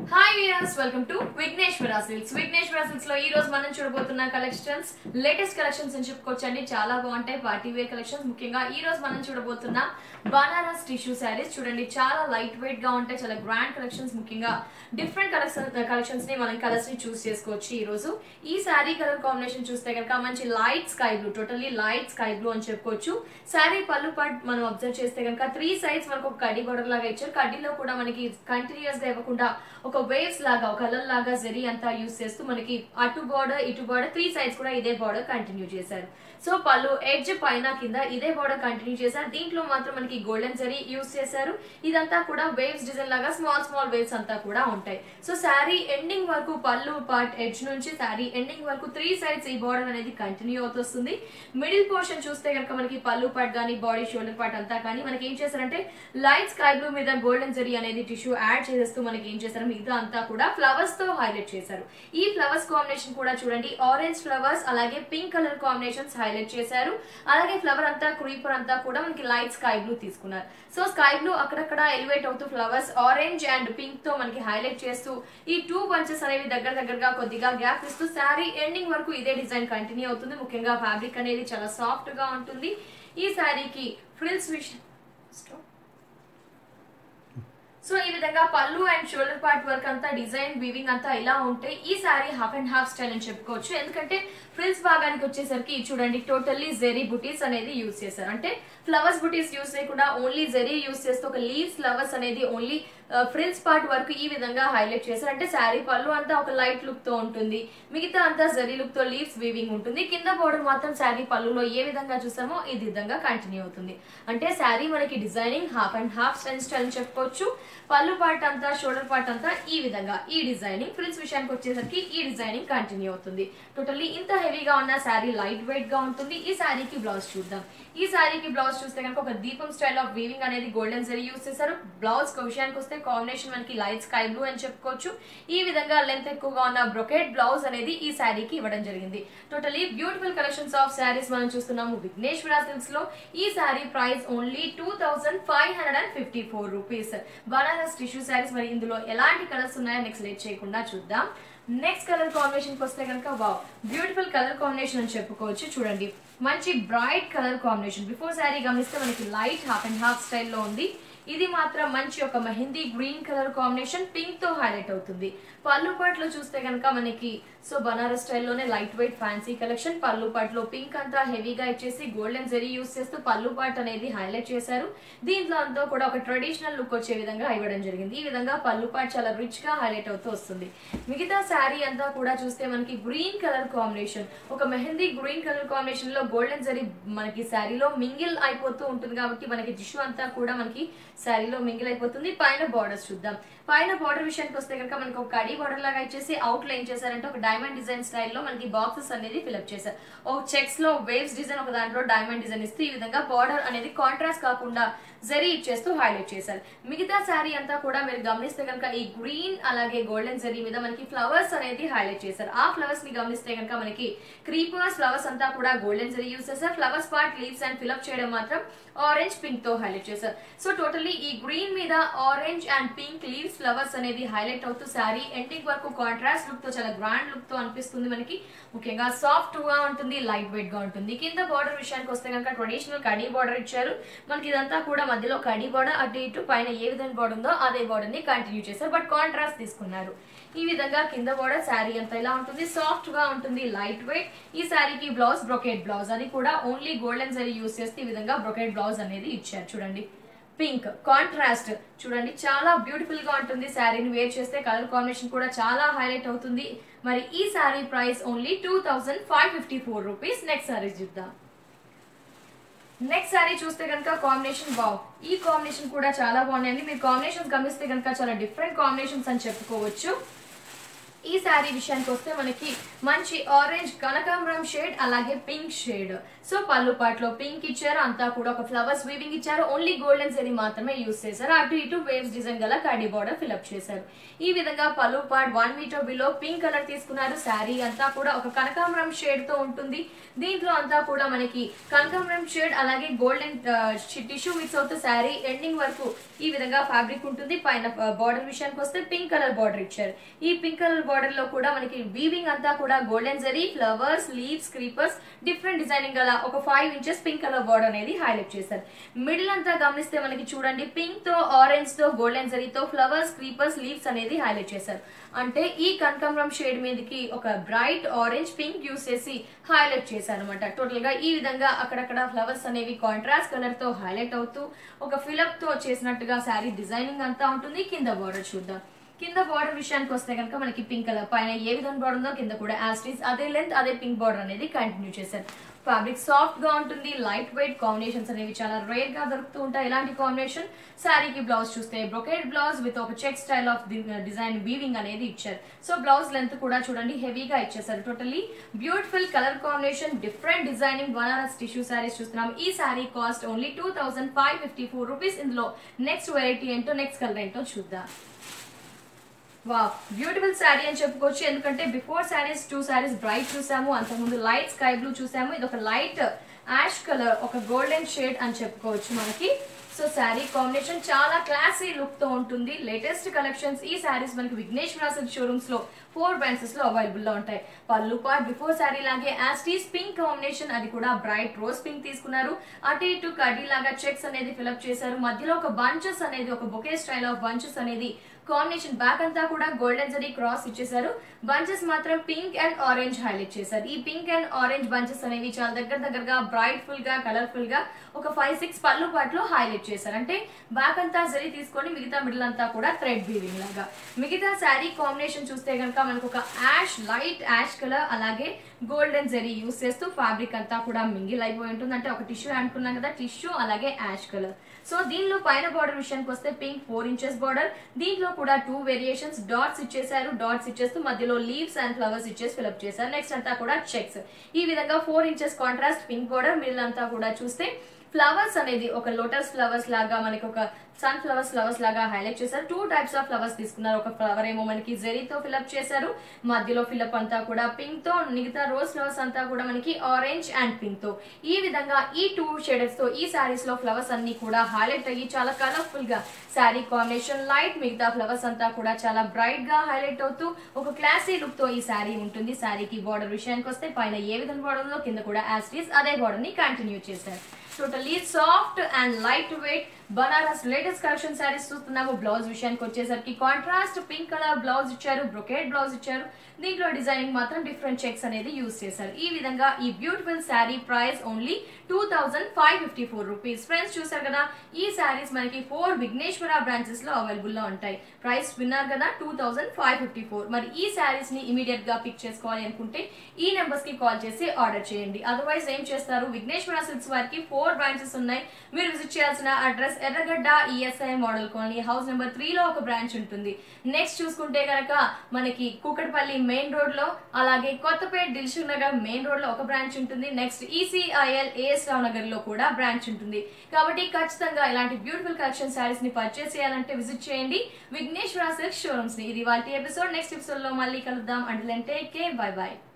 Hi viewers, welcome to Vighneshwara Silks. Vighneshwara silks లో ఈ రోజు మనం చూడబోతున్న కలెక్షన్స్ లేటెస్ట్ కలెక్షన్స్ అని చెప్పుకోవచ్చండి. చాలా బాగుంటాయి పార్టీ వేర్ కలెక్షన్స్. ముఖ్యంగా ఈ రోజు మనం చూడబోతున్న బనారస్ టిష్యూ శారీస్ చూడండి, చాలా లైట్ వెయిట్ గా ఉంటాయి, చాలా గ్రాండ్ కలెక్షన్స్. ముఖ్యంగా డిఫరెంట్ కలెక్షన్స్ ని మనం కలర్స్ ని చూస్ చేసుకోవచ్చు. ఈ రోజు ఈ శారీ కలర్ కాంబినేషన్ చూస్తే కనుక మంచి light sky blue, totally light sky blue అని చెప్పుకోవచ్చు. శారీ పళ్ళు పార్ట్ మనం అబ్జర్వ్ చేస్తే కనుక 3 సైడ్స్ మనకు ఒక కడ్డీ బోర్డర్ లాగా ఇచ్చారు. కడ్డీలో కూడా మనకి కంటిన్యూస్ గా ఇవ్వకుండా ఒక వేవ్స్ లాగా, ఒక కలర్ లాగా జరీ అంతా యూస్ చేస్తూ మనకి అటు బార్డర్ ఇటు బార్డర్ 3 సైడ్స్ కూడా ఇదే బార్డర్ కంటిన్యూ చేశారు. సో పళ్ళు ఎడ్జ్ పైన కింద ఇదే బార్డర్ కంటిన్యూ చేశారు. దీంట్లో మాత్రం మనకి గోల్డెన్ జరీ యూస్ చేశారు. ఇదంతా కూడా వేవ్స్ డిజైన్ లాగా స్మాల్ వేవ్స్ అంతా కూడా ఉంటాయి. సో శారీ ఎండింగ్ వరకు పళ్ళు పార్ట్ ఎడ్జ్ నుంచి శారీ ఎండింగ్ వరకు 3 సైడ్స్ ఈ బార్డర్ అనేది కంటిన్యూ అవుతుంది. మిడిల్ పోర్షన్ చూస్తే కనుక మనకి పళ్ళు పార్ట్ కానీ బాడీ షోల్డర్ పార్ట్ అంతా కానీ మనకి ఏం చేశారంటే లైట్ స్కై బ్లూ మీద గోల్డెన్ జరీ అనేది టిష్యూ యాడ్ చేసేస్తూ మనకి ఏం చేశారు, మిగతా అంతా కూడా ఫ్లవర్స్ తో హైలైట్ చేశారు. ఈ ఫ్లవర్స్ కాంబినేషన్ కూడా చూడండి, ఆరెంజ్ ఫ్లవర్స్ అలాగే పింక్ కలర్ కాంబినేషన్స్ హైలైట్ చేశారు. అలాగే ఫ్లవర్ అంతా క్రీపర్ అంతా కూడా మనకి లైట్ స్కై బ్లూ తీసుకున్నారు. సో స్కై బ్లూ అక్కడక్కడ ఎలివేట్ అవుతూ ఫ్లవర్స్ ఆరెంజ్ అండ్ పింక్ తో మనకి హైలైట్ చేస్తూ ఈ 2 బంచెస్ అనేవి దగ్గరగా కొద్దిగా గ్యాప్ ఇస్తూ శారీ ఎండింగ్ వరకు ఇదే డిజైన్ కంటిన్యూ అవుతుంది. ముఖ్యంగా ఫ్యాబ్రిక్ అనేది చాలా సాఫ్ట్ గా ఉంటుంది. ఈ శారీకి ఫ్రిల్స్ సో ఈ విధంగా పళ్ళు అండ్ షోల్డర్ పార్ట్ వర్క్ అంతా డిజైన్ వీవింగ్ అంతా ఇలా ఉంటాయి. ఈ sari half and half style అని చెప్పుకోవచ్చు. ఎందుకంటే ఫ్రిల్స్ భాగానికి వచ్చేసరికి చూడండి టోటల్లీ జెరీ బుటీస్ అనేది యూజ్ చేశారు. అంటే ఫ్లవర్స్ బుటీస్ యూజ్ చేయకుండా ఓన్లీ జెరీ యూజ్ చేస్తూ ఒక లీవ్స్ ఫ్లవర్స్ అనేది ఓన్లీ ఫ్రిల్స్ పార్ట్ వరకు ఈ విధంగా హైలైట్ చేశారు. అంటే శారీ పళ్ళు అంతా ఒక లైట్ లుక్ తో ఉంటుంది, మిగతా అంతా జరీ లుక్ తో లీవ్స్ వీవింగ్ ఉంటుంది. కింద బోర్డర్ మాత్రం శారీ పళ్ళులో ఏ విధంగా చూసామో ఈ విధంగా కంటిన్యూ అవుతుంది. అంటే శారీ మనకి designing half and half style అని చెప్పుకోవచ్చు. పళ్ళు పార్ట్ అంతా షోల్డర్ పార్ట్ అంతా ఈ విధంగా ఈ డిజైనింగ్, ఫ్రిల్స్ విషయానికి వచ్చేసరికి ఈ డిజైనింగ్ కంటిన్యూ అవుతుంది. టోటల్లీ ఇంత హెవీగా ఉన్న శారీ లైట్ వెయిట్ గా ఉంటుంది. ఈ శారీకి బ్లౌజ్ చూద్దాం. ఈ శారీకి బ్లౌజ్ చూస్తే కనుక ఒక దీపం స్టైల్ ఆఫ్ వీవింగ్ అనేది గోల్డెన్ జరీ యూస్ చేశారు. బ్లౌజ్ విషయానికి వస్తే కాంబినేషన్ మనకి లైట్ స్కై బ్లూ అని చెప్పుకోవచ్చు. ఈ విధంగా లెంత్ ఎక్కువగా ఉన్న బ్రొకెట్ బ్లౌజ్ అనేది ఈ శారీకి ఇవ్వడం జరిగింది. Totally beautiful collections of saris మనం చూస్తున్నాము విఘ్నేశ్వర సిల్క్స్ లో. ఈ sari price only 2554 rupees. Banaras tissue saris. మరి ఇందులో ఎలాంటి కలర్స్ ఉన్నాయో నెక్స్ట్ లేట్ చేయకుండా చూద్దాం. నెక్స్ట్ కలర్ కాంబినేషన్ కి వస్తే కనుక వావ్, బ్యూటిఫుల్ కలర్ కాంబినేషన్ అని చెప్పుకోవచ్చు. చూడండి మంచి bright colour combination. Before sari గమనిస్తే మనకి లైట్ హాఫ్ అండ్ హాఫ్ స్టైల్లో ఉంది. ఇది మాత్రం మంచి ఒక mehndi green colour combination pink తో హైలైట్ అవుతుంది. పళ్ళు పాట్ లో చూస్తే కనుక మనకి సో బనారస్ స్టైల్లోనే లైట్ వెయిట్ ఫ్యాన్సీ కలెక్షన్. పళ్ళు పాట్ లో పింక్ అంతా హెవీగా ఇచ్చేసి గోల్డెన్ జరీ యూస్ చేస్తూ పళ్ళు పాట్ అనేది హైలైట్ చేశారు. దీంట్లో అంతా కూడా ఒక ట్రెడిషనల్ లుక్ వచ్చే విధంగా ఇవ్వడం జరిగింది. ఈ విధంగా పళ్ళు పాట్ చాలా రిచ్ గా హైలైట్ అవుతూ వస్తుంది. మిగతా శారీ అంతా కూడా చూస్తే మనకి గ్రీన్ కలర్ కాంబినేషన్, ఒక మెహందీ గ్రీన్ కలర్ కాంబినేషన్ లో గోల్డెన్ జరీ మనకి శారీలో మింగిల్ అయిపోతూ ఉంటుంది. కాబట్టి మనకి టిష్యూ అంతా కూడా మనకి శారీలో మింగిల్ అయిపోతుంది. పైన బార్డర్స్ చూద్దాం. పైన బార్డర్ విషయానికి వస్తే కనుక మనకి ఒక కడీ బార్డర్ లాగా ఇచ్చేసి అవుట్ లైన్ చేశారంటే ఒక డైమండ్ డిజైన్ స్టైల్లో మనకి బాక్సెస్ అనేది ఫిల్అప్ చేశారు. ఒక చెక్స్ లో వేవ్స్ డిజైన్, ఒక దాంట్లో డైమండ్ డిజైన్ ఇస్తూ ఈ విధంగా బార్డర్ అనేది కాంట్రాస్ట్ కాకుండా జరీ ఇచ్చేస్తూ హైలైట్ చేశారు. మిగతా శారీ అంతా కూడా మీరు గమనిస్తే కనుక ఈ గ్రీన్ అలాగే గోల్డెన్ జరీ మీద మనకి ఫ్లవర్స్ అనేది హైలైట్ చేశారు. ఆ ఫ్లవర్స్ ని గమనిస్తే కనుక మనకి క్రీపర్స్ ఫ్లవర్స్ అంతా కూడా గోల్డెన్ జరీ యూస్ చేశారు. Flowers part leaves and fill up చేయడం మాత్రం ఆరెంజ్ పింక్ తో హైలైట్ చేశారు. సో టోటల్లీ ఈ గ్రీన్ మీద orange and pink leaves flowers అనేది హైలైట్ అవుతూ శారీ ఎండింగ్ వరకు కాంట్రాస్ట్ లుక్ తో చాలా గ్రాండ్ లుక్ తో అనిపిస్తుంది. మనకి ముఖ్యంగా సాఫ్ట్ గా ఉంటుంది, లైట్ వెయిట్ గా ఉంటుంది. కింద బార్డర్ విషయానికి వస్తే కనుక ట్రెడిషనల్ కడీ బార్డర్ ఇచ్చారు. మనకి ఇదంతా కూడా మధ్యలో కడీ బార్డర్, అటు ఇటు పైన ఏ విధంగా బార్డర్ ఉందో అదే బార్డర్ ని కంటిన్యూ చేశారు. బట్ కాంట్రాస్ట్ తీసుకున్నారు. ఈ విధంగా కింద బార్డర్ శారీ అంతా ఇలా ఉంటుంది, సాఫ్ట్ గా ఉంటుంది, లైట్ వెయిట్. ఈ శారీకి బ్లౌజ్ బ్రొకెట్ బ్లౌజ్, అది కూడా ఓన్లీ గోల్డెన్ జరీ యూస్ చేస్తే ఈ విధంగా బ్రొకెట్ బ్లౌజ్ అనేది ఇచ్చారు. చూడండి పింక్ కాంట్రాస్ట్ చూడండి, చాలా బ్యూటిఫుల్ గా ఉంటుంది. శారీని వేర్ చేస్తే కలర్ కాంబినేషన్ కూడా చాలా హైలైట్ అవుతుంది. మరి ఈ sari price only 2554 rupees. Next sari చూద్దాం. నెక్స్ట్ శారీ చూస్తే కనుక కాంబినేషన్ వావ్, ఈ కాంబినేషన్ కూడా చాలా బాగున్నాయండి. మీరు కాంబినేషన్స్ గమనిస్తే కనుక చాలా డిఫరెంట్ కాంబినేషన్స్ అని చెప్పుకోవచ్చు. ఈ శారీ విషయానికి వస్తే మనకి మంచి ఆరెంజ్ కనకాంబరం షేడ్ అలాగే పింక్ షేడ్. సో పళ్ళు పాటలో పింక్ ఇచ్చారు, అంతా కూడా ఒక ఫ్లవర్స్ వీవింగ్ ఇచ్చారు. ఓన్లీ గోల్డెన్ జరీ మాత్రమే యూస్ చేశారు. అటు ఇటు వేవ్స్ డిజైన్ గల కడ్డీ బార్డర్ ఫిల్అప్ చేశారు. ఈ విధంగా పళ్ళు part 1 metre below pink colour తీసుకున్నారు. శారీ అంతా కూడా ఒక కనకాంబరం షేడ్ తో ఉంటుంది. దీంట్లో అంతా కూడా మనకి కనకాంబరం షేడ్ అలాగే గోల్డెన్ టిష్యూ మిక్స్ అవుతూ శారీ ఎండింగ్ వరకు ఈ విధంగా ఫ్యాబ్రిక్ ఉంటుంది. పైన బార్డర్ విషయానికి వస్తే పింక్ కలర్ బార్డర్ ఇచ్చారు. ఈ పింక్ కలర్ బార్డర్ లో కూడా మనకి వీవింగ్ అంతా కూడా golden zari, flowers, leaves, creepers, different designing గల ఒక 5 ఇంచెస్ పింక్ కలర్ బార్డర్ అనేది హైలైట్ చేశారు. మిడిల్ అంతా గమనిస్తే మనకి చూడండి పింక్ తో, ఆరెంజ్ తో, గోల్డెన్ జరీతో ఫ్లవర్స్, క్రీపర్స్, లీవ్స్ అనేది హైలైట్ చేశారు. అంటే ఈ కనకాంబరం షేడ్ మీదకి ఒక బ్రైట్ ఆరెంజ్ పింక్ యూస్ చేసి హైలైట్ చేశారు అనమాట. టోటల్ గా ఈ విధంగా అక్కడక్కడ ఫ్లవర్స్ అనేవి కాంట్రాస్ట్ కలర్ తో హైలైట్ అవుతూ ఒక ఫిలప్ తో చేసినట్టుగా శారీ డిజైనింగ్ అంతా ఉంటుంది. కింద బార్డర్ చూద్దాం. కింద బార్డర్ విషయానికి వస్తే కనుక మనకి పింక్ కలర్ పైన ఏ విధంగా బార్డర్ ఉందో కింద కూడా యాస్టీస్ అదే లెంత్ అదే పింక్ బార్డర్ అనేది కంటిన్యూ చేశారు. ఫ్యాబ్రిక్ సాఫ్ట్ గా ఉంటుంది. లైట్ వెయిట్ కాంబినేషన్స్ అనేవి చాలా రేర్ గా దొరుకుతూ ఉంటాయి. ఇలాంటి కాంబినేషన్ శారీకి బ్లౌజ్ చూస్తే బ్రొకేడ్ బ్లౌజ్ విత్ ఒక check style of design weaving అనేది ఇచ్చారు. సో బ్లౌజ్ లెంత్ కూడా చూడండి హెవీగా ఇచ్చేసారు. Totally beautiful colour combination, different designing Banaras tissue saris చూస్తున్నాం. ఈ శారీ కాస్ట్ ఓన్లీ 2554 రూపీస్. ఇందులో నెక్స్ట్ వెరైటీ ఏంటో, నెక్స్ట్ కలర్ ఏంటో చూద్దాం. వావ్, బ్యూటిఫుల్ శారీ అని చెప్పుకోవచ్చు. ఎందుకంటే బిఫోర్ శారీస్ 2 శారీస్ బ్రైట్ చూసాము, అంతకుముందు లైట్ స్కై బ్లూ చూసాము. ఇది ఒక లైట్ యాష్ కలర్, ఒక గోల్డెన్ షేడ్ అని చెప్పుకోవచ్చు మనకి. సో శారీ కాంబినేషన్ చాలా క్లాసీ లుక్ తో ఉంటుంది. లేటెస్ట్ కలెక్షన్స్ ఈ శారీస్ మనకి విఘ్నేశ్వర సిల్క్ షోరూమ్స్ లో 4 బ్రాంచెస్ లో అవైలబుల్ లో ఉంటాయి. పళ్ళు పార్ట్ బిఫోర్ శారీ లాగే యాస్టీస్ పింక్ కాంబినేషన్, అది కూడా బ్రైట్ రోజ్ పింక్ తీసుకున్నారు. అటు ఇటు కడ్డీ లాగా చెక్స్ అనేది ఫిల్అప్ చేశారు. మధ్యలో ఒక బంచెస్ అనేది, ఒక బొకే స్టైల్ ఆఫ్ బంచెస్ అనేది కాంబినేషన్. బ్యాక్ అంతా కూడా గోల్డెన్ జరీ క్రాస్ ఇచ్చేసారు. బంచెస్ మాత్రం పింక్ అండ్ ఆరెంజ్ హైలైట్ చేశారు. ఈ పింక్ అండ్ ఆరెంజ్ బంచెస్ అనేవి చాలా దగ్గరగా బ్రైట్ ఫుల్ గా, కలర్ఫుల్ గా ఒక 5-6 పళ్ళు పాటలో హైలైట్ చేశారు. అంటే బ్యాక్ అంతా జరీ తీసుకొని మిగతా మిడిల్ అంతా కూడా థ్రెడ్ వీవింగ్ లాగా. మిగతా శారీ కాంబినేషన్ చూస్తే కనుక మనకు ఒక యాష్, లైట్ యాష్ కలర్ అలాగే గోల్డెన్ జరీ యూస్ చేస్తూ ఫ్యాబ్రిక్ అంతా కూడా మింగిల్ అయిపోయి ఉంటుంది. అంటే ఒక టిష్యూ అనుకున్నాం కదా, టిష్యూ అలాగే యాష్ కలర్. సో దీనిలో పైన బార్డర్ విషయానికి వస్తే పింక్ 4 ఇంచెస్ బార్డర్. దీంట్లో కూడా 2 వేరియేషన్స్, డాట్స్ ఇచ్చేసారు. డాట్స్ ఇచ్చేస్తూ మధ్యలో లీవ్స్ అండ్ ఫ్లవర్స్ ఇచ్చేసి ఫిల్అప్ చేశారు. నెక్స్ట్ అంతా కూడా చెక్స్. ఈ విధంగా 4 inches contrast pink border. Middle అంతా కూడా చూస్తే ఫ్లవర్స్ అనేది ఒక లోటస్ ఫ్లవర్స్ లాగా, మనకి ఒక సన్ ఫ్లవర్స్ లాగా హైలైట్ చేశారు. 2 టైప్స్ ఆఫ్ ఫ్లవర్స్ తీసుకున్నారు. ఒక ఫ్లవర్ ఏమో మనకి జెరీతో ఫిల్అప్ చేశారు. మధ్యలో ఫిల్అప్ అంతా కూడా పింక్ తో, మిగతా రోజ్ ఫ్లవర్స్ అంతా కూడా మనకి ఆరెంజ్ అండ్ పింక్ తో. ఈ విధంగా ఈ 2 షేడ్స్ తో ఈ శారీస్ లో ఫ్లవర్స్ అన్ని కూడా హైలైట్ అయ్యి చాలా కలర్ఫుల్ గా శారీ కాంబినేషన్ లైట్, మిగతా ఫ్లవర్స్ అంతా కూడా చాలా బ్రైట్ గా హైలైట్ అవుతూ ఒక క్లాసీ లుక్ తో ఈ శారీ ఉంటుంది. శారీకి బార్డర్ విషయానికి వస్తే పైన ఏ విధంగా బార్డర్ ఉందో కింద కూడా యాస్టీస్ అదే బార్డర్ ని కంటిన్యూ చేశారు. Totally soft and light weight Banaras latest collection saris చూస్తున్నాము. బ్లౌజ్ విషయానికి వచ్చేసరికి కాంట్రాస్ట్ పింక్ కలర్ బ్లౌజ్ ఇచ్చారు, బ్రొకేడ్ బ్లౌజ్ ఇచ్చారు. దీంట్లో డిజైనింగ్ మాత్రం డిఫరెంట్ చెక్స్ అనేది యూస్ చేశారు. ఈ విధంగా ఈ beautiful sari price only 2554 rupees. Friends చూసారు కదా, ఈ శారీస్ మనకి 4 విఘ్నేశ్వర బ్రాంచెస్ లో అవైలబుల్ లో ఉంటాయి. ప్రైస్ విన్నారు కదా 2554. మరి ఈ శారీస్ ని ఇమీడియట్ గా పిక్ చేసుకోవాలి అనుకుంటే ఈ నెంబర్స్ కి కాల్ చేసి ఆర్డర్ చేయండి. అదర్వైజ్ ఏం చేస్తారు, విఘ్నేశ్వర సిల్క్స్ వారికి 4 బ్రాంచెస్ ఉన్నాయి. మీరు విజిట్ చేయాల్సిన address Erragadda ESI model colony, house number 3 లో ఒక బ్రాంచ్ ఉంటుంది. నెక్స్ట్ చూసుకుంటే కనుక మనకి కూకట్పల్లి మెయిన్ రోడ్ లో, అలాగే కొత్తపేట దిల్సుఖ్ నగర్ మెయిన్ రోడ్ లో ఒక బ్రాంచ్ ఉంటుంది. Next ECIL AS Rao Nagar లో కూడా బ్రాంచ్ ఉంటుంది. కాబట్టి ఖచ్చితంగా ఇలాంటి బ్యూటిఫుల్ కలెక్షన్ శారీస్ ని పర్చేస్ చేయాలంటే విజిట్ చేయండి విఘ్నేశ్వర సిల్క్ షోరూమ్స్ ని. ఇది వాళ్ళ ఎపిసోడ్. నెక్స్ట్ ఎపిసోడ్ లో మళ్ళీ కలుద్దాం. Until then take care, bye by.